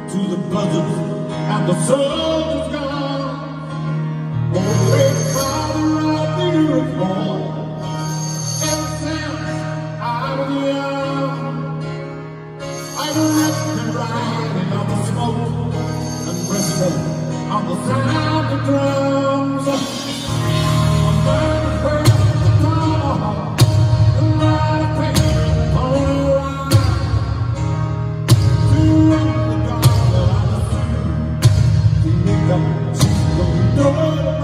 to the buzzards and the soldiers gone. Oh, big body right the uniform. Ever since I was young, I've left and riding on the smoke and resting on the sound of drums. I'm burning for the tomahawk and ride a pain pony ride to run the gauntlet on the sea to make up to the door.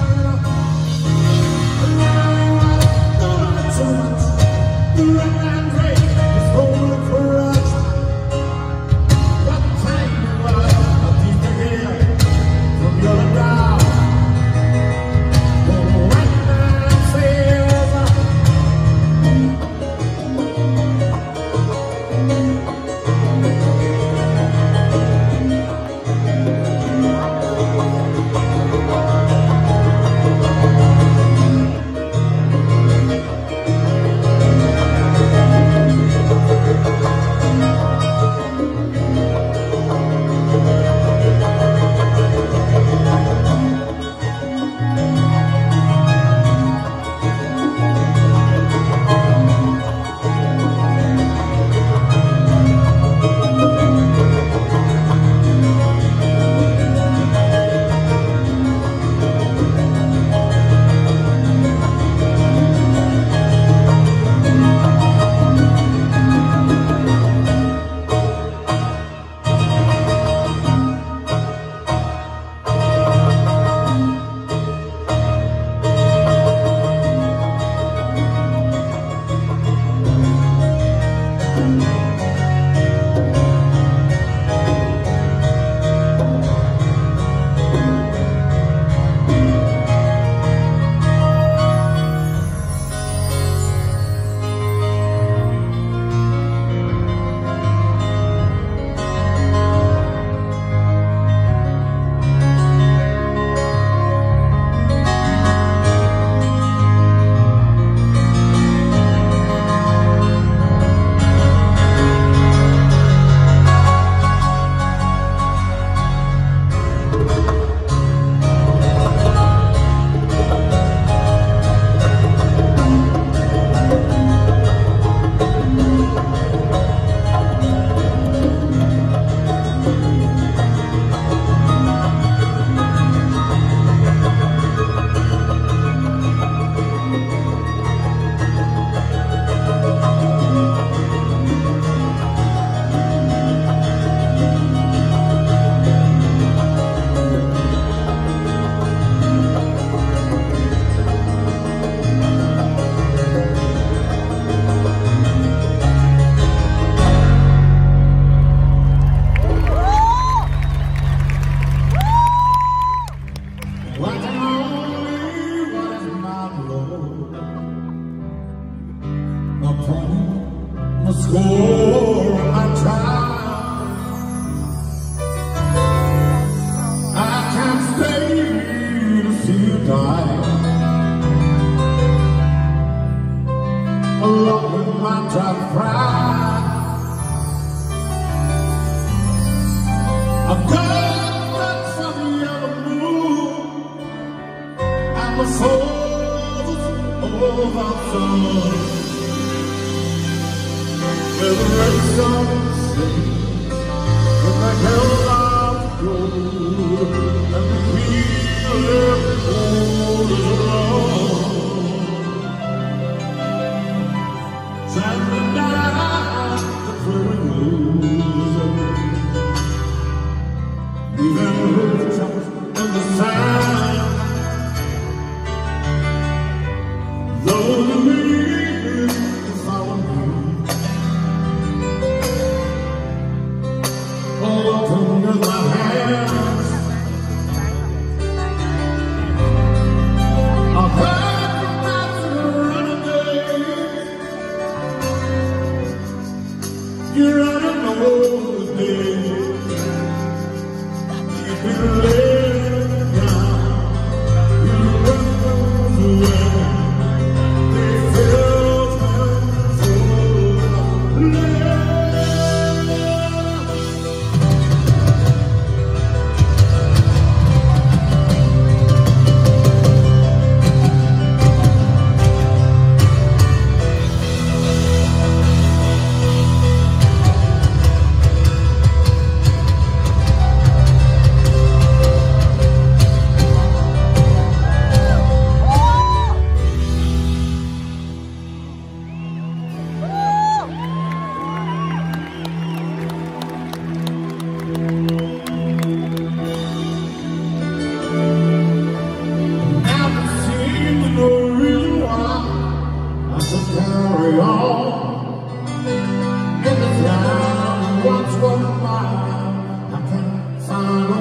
Score I try. I can't stay to see you die. Along with my tried pride, I've got that sunny yellow moon and the souls of our souls. Where the red sun sings with the hell of gold, and the feel every cold is alone. Sand down the flowing rose, leaving rooftops in the sand. Though the wind is following me, all over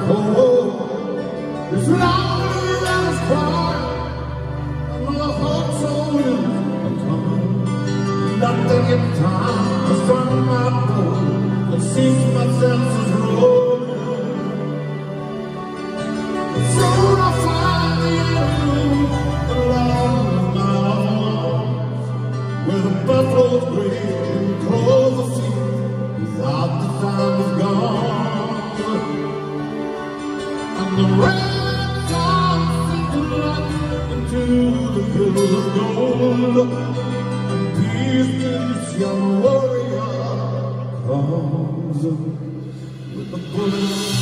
Oh, it's lonely and it's quiet, and my heart so is coming. Nothing in time has turned my door, and seems my senses rolling. Soon I'll find the end along my arms, where the buffaloes graze and clover seed without the time is gone. And the red sun sinks light into the hills of gold, and peace, this young warrior comes with the bullet.